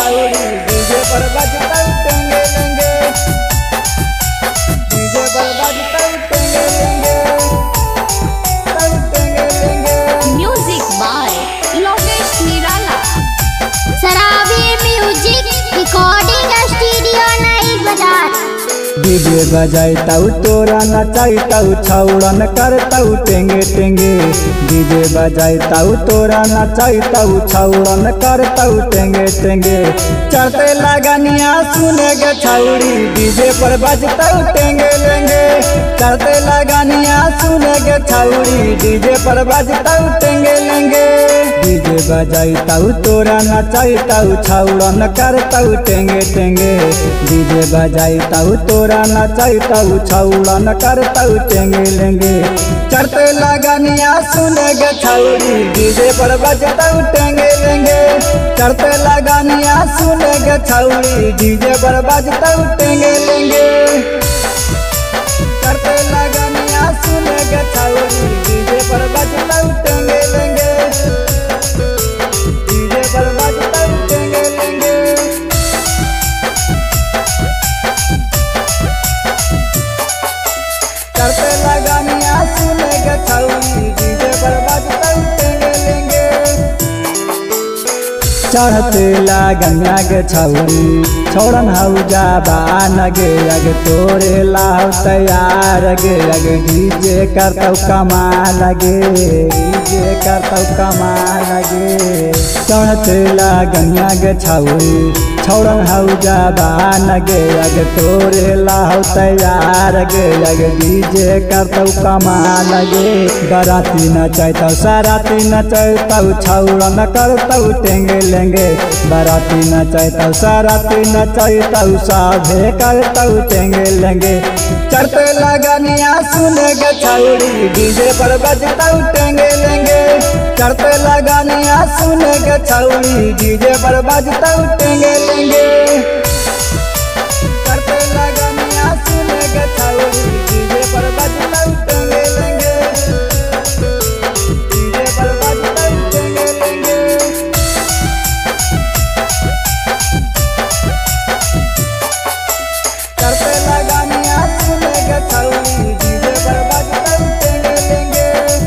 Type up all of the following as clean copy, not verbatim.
छौड़ी डीजे पर बजता टेंगे लेंगे, डीजे पर बजता टेंगे लेंगे, टेंगे लेंगे। म्यूजिक बाय लोकेश निराला। सराबी म्यूजिक रिकॉर्डिंग स्टूडियो नई बाजार। डीजे बजाइताऊ तोरा नचाइताऊ छौड़न करताऊ टेंगे टेंगे, डीजे बजाइताऊ तोरा नचाइताऊ छौड़न करताऊ टेंगे टेंगे। चढ़ते लगनिया सुनेगे छौड़ी डीजे पर बजताऊ टेंगे लेंगे, चढ़ते लगनिया सुनेगे छौड़ी डीजे पर बजताऊ टेंगे लेंगे। डीजे बजाइताऊ तोरा नचाइताऊ छौड़न करताऊ टेंगे टेंगे, डीजे बजाइताऊ तोरा नचाइताऊ छौड़न करताऊ टेंगे लेंगे। चढ़ते लगनिया सुनेगे छौड़ी डीजे पर बजताऊ टेंगे लेंगे, चढ़ते लगनिया सुनेगे छौड़ी डीजे पर बजताऊ टेंगे लेंगे। चढ़ते लगनिया सुनेगे छौड़ी डीजे पर बजताऊ टेंगे लेंगे, डीजे पर बजताऊ टेंगे लेंगे। चढ़ते लगनिया सुनेगे छौड़ी डीजे पर बजताऊ टेंगे लेंगे। चढ़ते लगनिया गे छौड़ी छोड़न हऊ जाबान गे, अगे तोरे लाव तैयार गे, अगे डीजे करताऊ कमाल गे, डीजे करताऊ कमाल गे। चढ़ते लगनिया गे छौड़ी छोड़न हऊ जाबान गे, अगे तोरे लाव तैयार गे, अगे डीजे करताऊ कमाल गे। बराती नचैताऊ सराती नचैताऊ छौड़न करताऊ टेंगे लेंगे, बराती नचैताऊ सराती नचैताऊ साभे करताऊ टेंगे लेंगे। चढ़ते लगनिया सुनेगे छौड़ी डीजे पर बजताऊ टेंगे लेंगे, चढ़ते लगनिया सुनेगे छौड़ी डीजे पर बजताऊ टेंगे लेंगे। चढ़ते लगनिया सुनेगे छौड़ी डीजे पर बजताऊ टेंगे लेंगे, डीजे पर बजताऊ टेंगे लेंगे। चढ़ते लगनिया सुनेगे छौड़ी डीजे पर बजताऊ टेंगे लेंगे।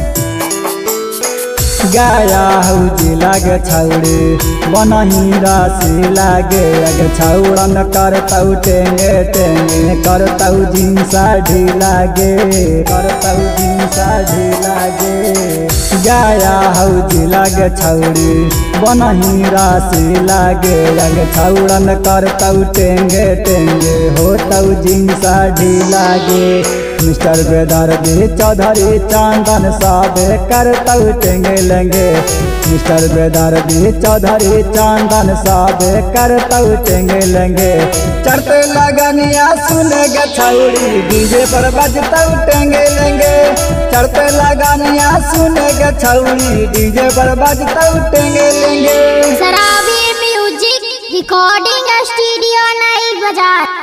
गाया हऊ जिला गे छौड़ी बनही राशि लागे, अगे छौड़न करताऊ टेंगे टेंगे, करताऊ जिनसा ढीला गे, करताऊ जिनसा ढीला गे। गाया हऊ जिला गे छौड़ी बनही राशि लागे, अगे छौड़न करताऊ टेंगे टेंगे, होताऊ जिनसा ढीला गे। मिस्टर बेदर्दी चौधरी चंदन साबे करताऊ टेंगे लेंगे, मिस्टर बेदर्दी चौधरी चंदन साबे करताऊ टेंगे लेंगे। चढ़ते लगनिया सुनेगे छौड़ी डीजे पर बजताऊ टेंगे लेंगे, चढ़ते लगनिया सुनेगे छौड़ी डीजे पर बजताऊ टेंगे लेंगे। सराबी म्यूजिक रिकॉर्डिंग स्टूडियो नई बाजार।